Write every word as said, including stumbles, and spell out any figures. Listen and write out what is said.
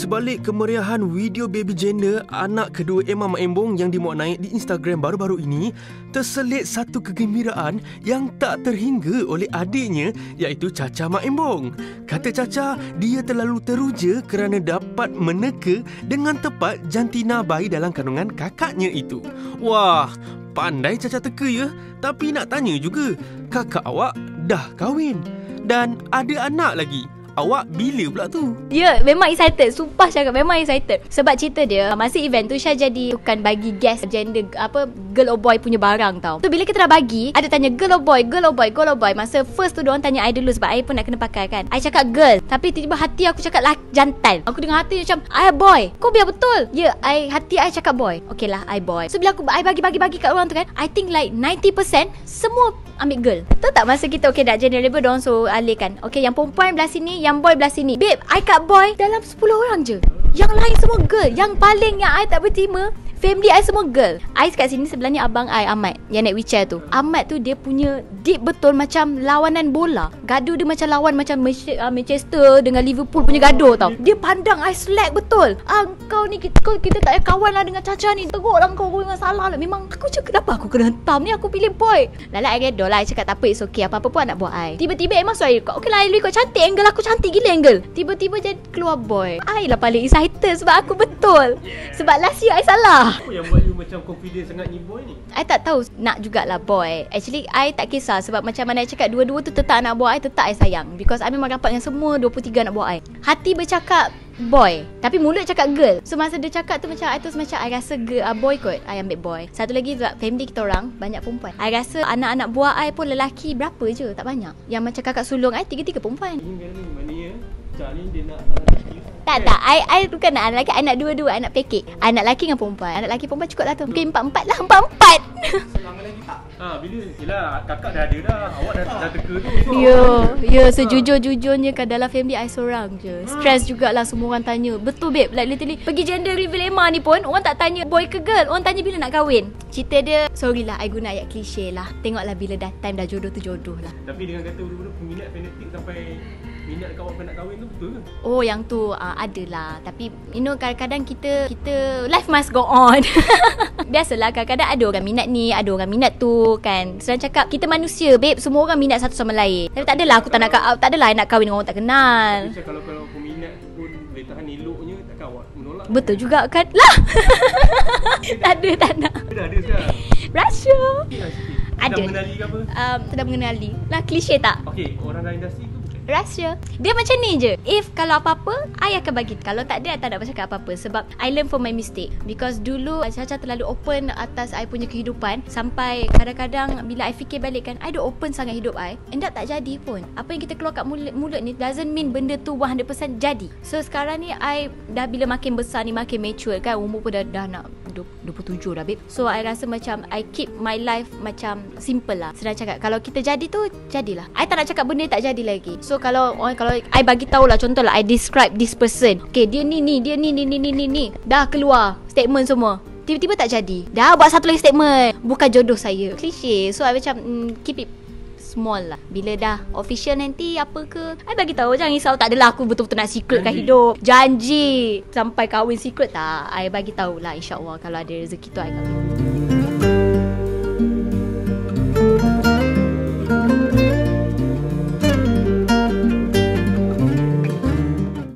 sebalik kemeriahan video baby Jenner, anak kedua Emma Mak Embong yang dimuat naik di Instagram baru-baru ini, terselit satu kegembiraan yang tak terhingga oleh adiknya, iaitu Caca Mak Embong. Kata Caca, dia terlalu teruja kerana dapat meneka dengan tepat jantina bayi dalam kandungan kakaknya itu. Wah, pandai Caca teka ya. Tapi nak tanya juga, kakak awak dah kahwin dan ada anak lagi. Awak bila pula tu? Ya, yeah, memang excited. Sumpah cakap memang excited. Sebab cerita dia, masa event tu Syah jadi bukan bagi guest gender apa girl or boy punya barang tau. So bila kita dah bagi, ada tanya girl or boy, girl or boy, girl or boy. Masa first tu diorang tanya I dulu sebab I pun nak kena pakai kan. I cakap girl, tapi tiba-tiba hati aku cakap lah jantan. Aku dengar hati macam I boy. Kau biar betul. Ya, yeah, I hati I cakap boy. Okay lah, I boy. So bila aku I bagi-bagi-bagi kat orang tu kan, I think like ninety percent semua ambil girl. Tahu tak masa kita okay dah gender label, diorang so alihkan. Okay, yang perempuan belah sini, yang boy belah sini. Babe, I kat boy dalam sepuluh orang je. Yang lain semua girl. Yang paling yang I tak berterima, family I semua girl. I kat sini sebelah ni abang I, Ahmad, yang naik wheelchair tu. Ahmad tu dia punya deep betul macam lawanan bola. Gaduh dia macam lawan macam Manchester dengan Liverpool punya gaduh tau. Dia pandang I slack betul. Ah, kau ni kita, kita tak payah kawan lah dengan Caca ni. Teruk lah kau, kau dengan salah lah. Memang aku cakap kenapa aku kena hentam ni, aku pilih boy. Lala I redor lah. I cakap tak apa, it's okay. Apa-apa pun anak buat I. Tiba-tiba Emma suara record. Okay lah, I record cantik angle. Aku cantik gila angle. Tiba-tiba jadi keluar boy. I lah paling excited sebab aku betul. Sebab last year I salah. Apa yang buat you macam confident sangat ni boy ni? I tak tahu nak jugalah boy. Actually I tak kisah sebab macam mana I cakap, dua-dua tu tetap anak buah I, tetap I sayang. Because I memang rapat dengan semua dua puluh tiga anak buah I. Hati bercakap boy, tapi mulut cakap girl. So masa dia cakap tu macam I tu macam I rasa girl, uh, boy kot. I ambil boy. Satu lagi sebab family kita orang banyak perempuan. I rasa anak-anak buah I pun lelaki berapa je, tak banyak. Yang macam kakak sulung I tiga-tiga perempuan. Ini maknanya Cak ni dia nak anak lelaki. Tak tak, I, I bukan nak anak lelaki. I nak dua-dua, I nak package. Anak lelaki dengan perempuan. Anak lelaki perempuan cukup lah tu. Mungkin empat-empat lah, empat-empat. Selama lagi tak? Ha, bila? Yelah, kakak dah ada dah. Awak dah, dah teka tu. So ya, ya sejujur-jujurnya kan dalam family I seorang je. Stress jugalah, semua orang tanya. Betul babe, like literally pergi gender reveal Emma ni pun orang tak tanya boy ke girl, orang tanya bila nak kahwin. Cerita dia, sorry lah I guna ayat klise lah. Tengoklah bila dah time dah jodoh tu jodoh lah. Tapi dengan kata budak-budak peminat fanatik sampai minat kau nak kahwin tu betul ke? Oh yang tu uh, adalah. Tapi you know kadang-kadang kita kita life must go on. Biasalah kadang-kadang ada orang minat ni, ada orang minat tu kan. Senang cakap kita manusia babe, semua orang minat satu sama lain. Tapi tak adalah aku tak nak tak adalah I nak kahwin dengan orang tak kenal. Macam kalau kalau peminat pun boleh tahan eloknya, takkan awak menolak? Betul juga kan? Lah. Tak ada, tak nak. Dah ada sekarang. Rahsia. Ada. Ada. Sedang mengenali ke apa? Um, sedang mengenali. Lah klise tak? Okey, orang dalam industri tu Rahsia. Dia macam ni je. If kalau apa-apa, I akan bagi. Kalau tak ada, I tak nak bercakap apa-apa. Sebab I learn from my mistake. Because dulu Caca terlalu open atas I punya kehidupan. Sampai kadang-kadang bila I fikir balik kan, I dah open sangat hidup I. And that tak jadi pun. Apa yang kita keluar kat mulut, mulut ni doesn't mean benda tu one hundred percent jadi. So sekarang ni I dah bila makin besar ni, makin mature kan. Umur pun dah, dah nak dua puluh tujuh dah babe. So I rasa macam I keep my life macam simple lah. Senang cakap, kalau kita jadi tu, jadilah. I tak nak cakap benda tak jadi lagi. So kalau kalau I bagi tahu lah, contoh lah I describe this person, okay dia ni ni dia ni ni ni ni ni ni dah keluar statement semua, tiba-tiba tak jadi, dah buat satu lagi statement, bukan jodoh saya. Klise. So I macam mm, keep it small lah. Bila dah official nanti apa ke, I bagi tahu, jangan risau. Tak adalah aku betul-betul nak secretkan hidup, janji sampai kahwin secret tak. I bagi tahu lah, insya-Allah kalau ada rezeki tu I kahwin.